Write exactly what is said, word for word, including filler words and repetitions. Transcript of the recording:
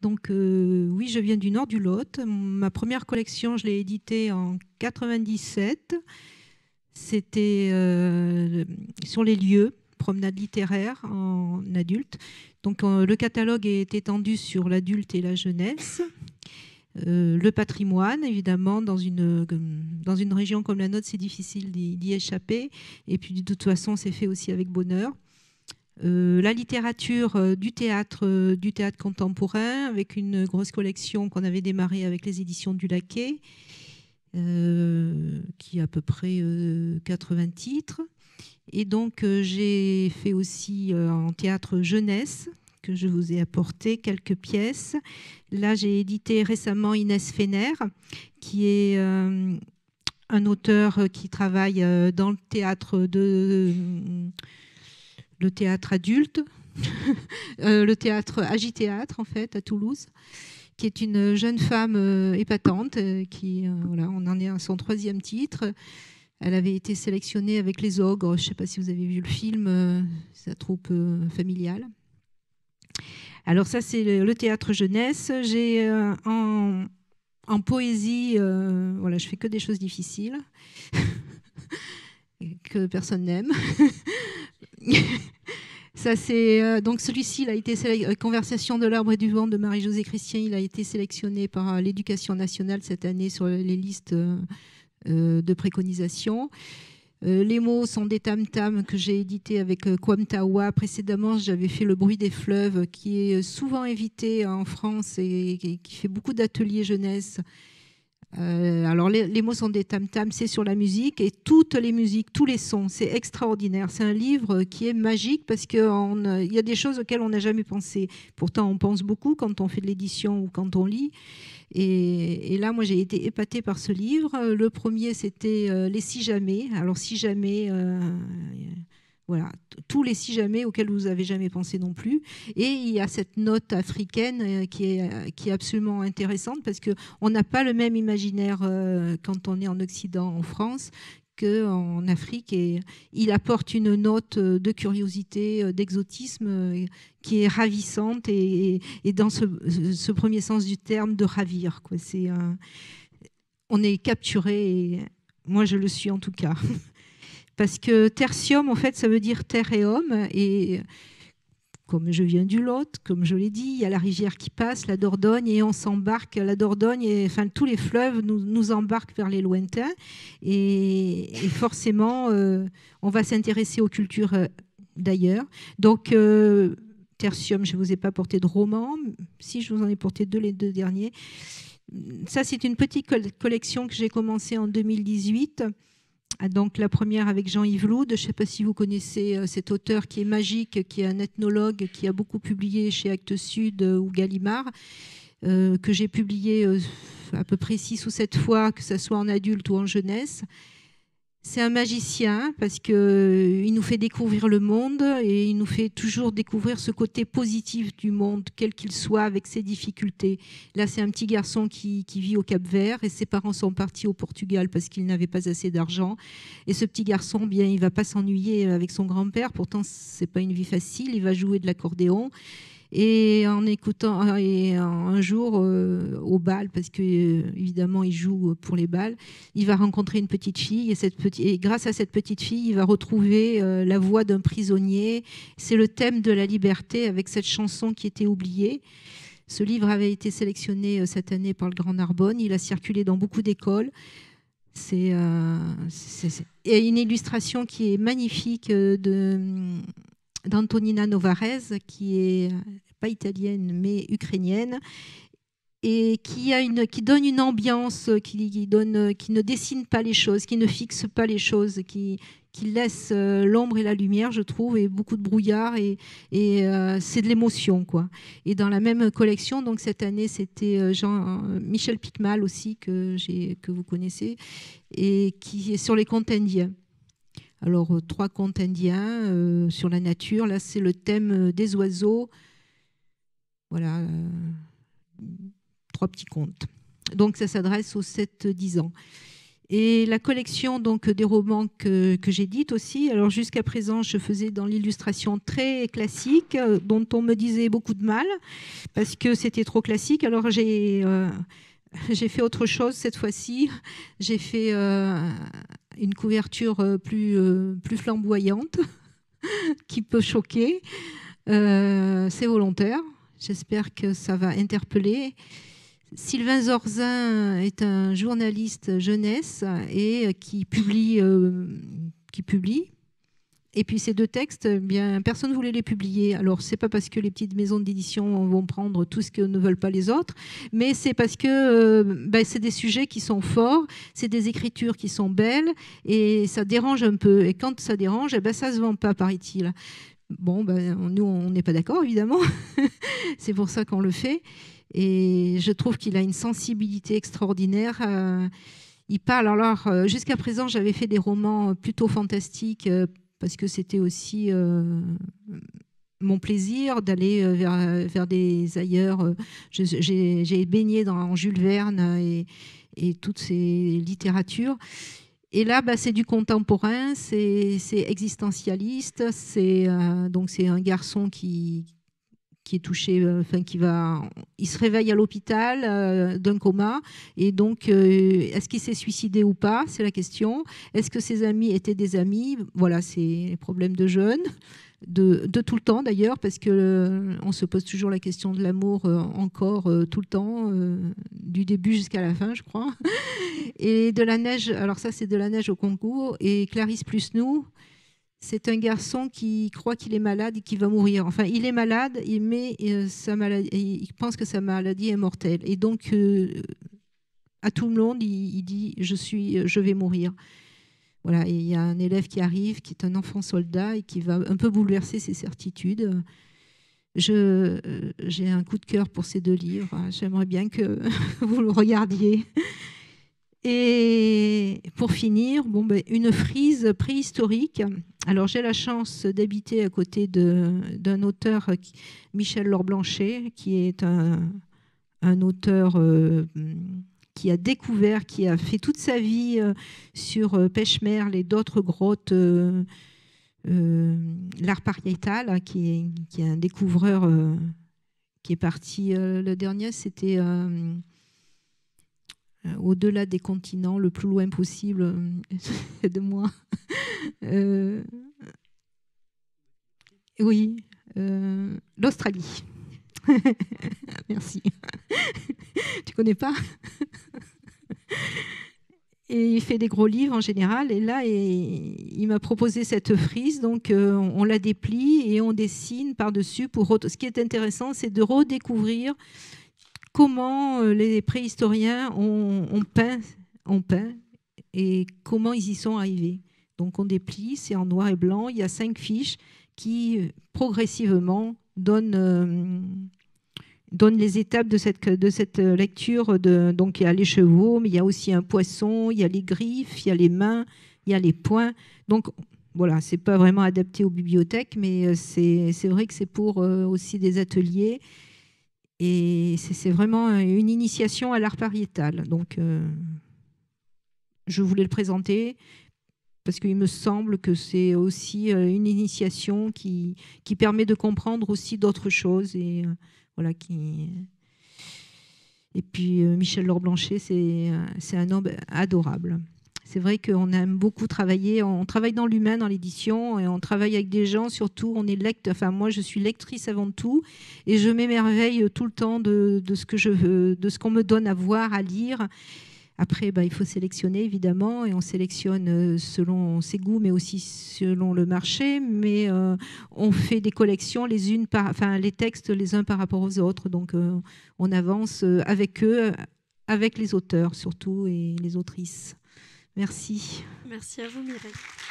Donc euh, oui, je viens du nord du Lot. Ma première collection, je l'ai éditée en quatre-vingt-dix-sept. C'était euh, sur les lieux, promenade littéraire en adulte. Donc euh, le catalogue est étendu sur l'adulte et la jeunesse. Euh, le patrimoine, évidemment, dans une, dans une région comme la nôtre, c'est difficile d'y d'y échapper. Et puis, de toute façon, c'est fait aussi avec bonheur. Euh, la littérature euh, du théâtre, euh, du théâtre contemporain, avec une grosse collection qu'on avait démarrée avec les éditions du Laquais, euh, qui a à peu près euh, quatre-vingts titres. Et donc, euh, j'ai fait aussi euh, en théâtre jeunesse, que je vous ai apporté quelques pièces. Là, j'ai édité récemment Inès Fener, qui est euh, un auteur qui travaille euh, dans le théâtre, de, le théâtre adulte, euh, le théâtre Agithéâtre, en fait, à Toulouse, qui est une jeune femme euh, épatante, euh, qui, euh, voilà, on en est à son troisième titre. Elle avait été sélectionnée avec Les Ogres. Je ne sais pas si vous avez vu le film, euh, sa troupe euh, familiale. Alors ça, c'est le, le théâtre jeunesse. J'ai euh, en, en poésie, euh, voilà, je fais que des choses difficiles que personne n'aime. Ça, c'est euh, donc celui-ci, il a été sélectionné, Conversation de l'arbre et du vent de Marie-Josée Christian. Il a été sélectionné par l'Éducation nationale cette année sur les listes euh, euh, de préconisation. Euh, les mots sont des tam-tams que j'ai édités avec euh, Kwam Tawa. Précédemment, j'avais fait Le bruit des fleuves, qui est souvent invité en France et, et qui fait beaucoup d'ateliers jeunesse. Euh, alors, les, les mots sont des tam-tams, c'est sur la musique et toutes les musiques, tous les sons, c'est extraordinaire. C'est un livre qui est magique parce qu'il y a des choses auxquelles on n'a jamais pensé. Pourtant, on pense beaucoup quand on fait de l'édition ou quand on lit. Et, et là, moi, j'ai été épatée par ce livre. Le premier, c'était euh, Les Si Jamais. Alors, Si Jamais, euh, voilà, tous les Si Jamais auxquels vous n'avez jamais pensé non plus. Et il y a cette note africaine euh, qui, est, qui est absolument intéressante parce qu'on n'a pas le même imaginaire euh, quand on est en Occident, en France, qu'en Afrique. Et il apporte une note de curiosité, d'exotisme qui est ravissante et, et dans ce, ce premier sens du terme, de ravir, quoi. C'est un... On est capturé, et moi je le suis en tout cas. Parce que tertium, en fait, ça veut dire terre et homme. Et comme je viens du Lot, comme je l'ai dit, il y a la rivière qui passe, la Dordogne, et on s'embarque. La Dordogne, et, enfin, tous les fleuves nous, nous embarquent vers les lointains. Et, et forcément, euh, on va s'intéresser aux cultures euh, d'ailleurs. Donc, euh, tertium, je ne vous ai pas porté de roman. Si, je vous en ai porté deux, les deux derniers. Ça, c'est une petite collection que j'ai commencée en deux mille dix-huit. Donc la première avec Jean-Yves Loud. Je ne sais pas si vous connaissez euh, cet auteur qui est magique, qui est un ethnologue, qui a beaucoup publié chez Actes Sud euh, ou Gallimard, euh, que j'ai publié euh, à peu près six ou sept fois, que ce soit en adulte ou en jeunesse. C'est un magicien parce qu'il euh, nous fait découvrir le monde et il nous fait toujours découvrir ce côté positif du monde, quel qu'il soit, avec ses difficultés. Là, c'est un petit garçon qui, qui vit au Cap-Vert et ses parents sont partis au Portugal parce qu'ils n'avaient pas assez d'argent. Et ce petit garçon, bien, il ne va pas s'ennuyer avec son grand-père. Pourtant, ce n'est pas une vie facile. Il va jouer de l'accordéon. Et en écoutant, et un jour euh, au bal, parce que euh, évidemment il joue pour les bals, il va rencontrer une petite fille et, cette petite, et grâce à cette petite fille, il va retrouver euh, la voix d'un prisonnier. C'est le thème de la liberté avec cette chanson qui était oubliée. Ce livre avait été sélectionné euh, cette année par le Grand Narbonne. Il a circulé dans beaucoup d'écoles. C'est euh, une illustration qui est magnifique euh, de d'Antonina Novarez, qui est pas italienne mais ukrainienne, et qui, a une, qui donne une ambiance, qui, qui, donne, qui ne dessine pas les choses, qui ne fixe pas les choses, qui, qui laisse l'ombre et la lumière, je trouve, et beaucoup de brouillard, et, et euh, c'est de l'émotion, quoi. Et dans la même collection, donc cette année, c'était Jean, Michel Picmal aussi, que, que vous connaissez, et qui est sur les contes indiens. Alors, euh, trois contes indiens euh, sur la nature. Là, c'est le thème des oiseaux. Voilà, euh, trois petits contes. Donc, ça s'adresse aux sept dix ans. Et la collection donc, des romans que, que j'édite aussi. Alors jusqu'à présent, je faisais dans l'illustration très classique, dont on me disait beaucoup de mal, parce que c'était trop classique. Alors j'ai euh, j'ai fait autre chose cette fois-ci. J'ai fait euh, une couverture plus, euh, plus flamboyante, qui peut choquer. Euh, C'est volontaire. J'espère que ça va interpeller. Sylvain Zorzin est un journaliste jeunesse et qui publie, euh, qui publie. Et puis ces deux textes, eh bien, personne ne voulait les publier. Alors, ce n'est pas parce que les petites maisons d'édition vont prendre tout ce que ne veulent pas les autres, mais c'est parce que euh, ben, c'est des sujets qui sont forts, c'est des écritures qui sont belles, et ça dérange un peu. Et quand ça dérange, eh ben, ça ne se vend pas, paraît-il. Bon, ben, nous, on n'est pas d'accord, évidemment. C'est pour ça qu'on le fait. Et je trouve qu'il a une sensibilité extraordinaire. Euh, il parle, alors, euh, jusqu'à présent, j'avais fait des romans plutôt fantastiques, euh, parce que c'était aussi euh, mon plaisir d'aller vers, vers des ailleurs. J'ai baigné dans Jules Verne et, et toutes ces littératures. Et là, bah, c'est du contemporain, c'est existentialiste. C'est euh, donc c'est un garçon qui qui est touché, enfin euh, qui va, il se réveille à l'hôpital euh, d'un coma, et donc euh, est-ce qu'il s'est suicidé ou pas, c'est la question. Est-ce que ses amis étaient des amis? Voilà, c'est les problèmes de jeunes, de, de tout le temps d'ailleurs, parce que euh, on se pose toujours la question de l'amour euh, encore euh, tout le temps, euh, du début jusqu'à la fin, je crois. Et de la neige, alors ça c'est de la neige au concours, et Clarisse plus nous. C'est un garçon qui croit qu'il est malade et qu'il va mourir. Enfin, il est malade, mais euh, sa maladie, il pense que sa maladie est mortelle. Et donc, euh, à tout le monde, il, il dit « je, suis, je vais mourir ». Voilà, et il y a un élève qui arrive, qui est un enfant soldat et qui va un peu bouleverser ses certitudes. Je, j'ai un coup de cœur pour ces deux livres. J'aimerais bien que vous le regardiez. Et pour finir, bon, ben, une frise préhistorique. Alors j'ai la chance d'habiter à côté d'un auteur, Michel Laure-Blanchet, qui est un, un auteur euh, qui a découvert, qui a fait toute sa vie euh, sur euh, Pêche-Merle et d'autres grottes, euh, euh, l'art pariétal, qui est, qui est un découvreur euh, qui est parti. Euh, le dernier, c'était... Euh, au-delà des continents, le plus loin possible de moi. Euh, oui, euh, l'Australie. Merci. Tu connais pas? Et il fait des gros livres en général. Et là, et, il m'a proposé cette frise. Donc, euh, on la déplie et on dessine par-dessus. Pour ce qui est intéressant, c'est de redécouvrir comment les préhistoriens ont, ont, peint, ont peint et comment ils y sont arrivés. Donc on déplie, c'est en noir et blanc, il y a cinq fiches qui progressivement donnent, euh, donnent les étapes de cette, de cette lecture. De, donc il y a les chevaux, mais il y a aussi un poisson, il y a les griffes, il y a les mains, il y a les poings. Donc voilà, c'est pas vraiment adapté aux bibliothèques, mais c'est vrai que c'est pour euh, aussi des ateliers. Et c'est vraiment une initiation à l'art pariétal. Donc, euh, je voulais le présenter parce qu'il me semble que c'est aussi une initiation qui, qui permet de comprendre aussi d'autres choses. Et, euh, voilà, qui... et puis, euh, Michel Laure-Blanchet, c'est un homme adorable. C'est vrai qu'on aime beaucoup travailler. On travaille dans l'humain, dans l'édition, et on travaille avec des gens, surtout, on est lecteur. Enfin, moi, je suis lectrice avant tout, et je m'émerveille tout le temps de, de ce que je veux, de ce qu'on me donne à voir, à lire. Après, bah, il faut sélectionner, évidemment, et on sélectionne selon ses goûts, mais aussi selon le marché. Mais euh, on fait des collections, les unes par, enfin, les textes les uns par rapport aux autres. Donc, euh, on avance avec eux, avec les auteurs surtout, et les autrices. Merci. Merci à vous, Mireille.